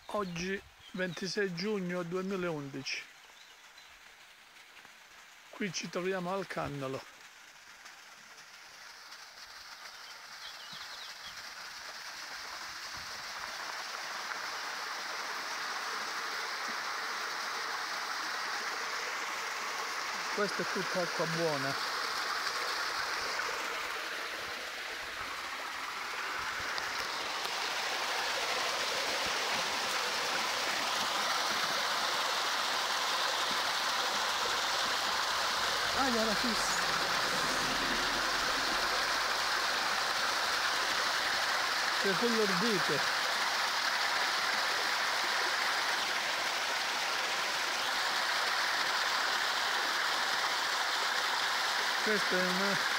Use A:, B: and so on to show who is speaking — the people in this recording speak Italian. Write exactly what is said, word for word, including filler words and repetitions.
A: Oggi ventisei giugno duemilaundici. Qui ci troviamo al Cannolo. Questa è tutta acqua buona. Ah, la fissa. C'è quello ardite. Questa è una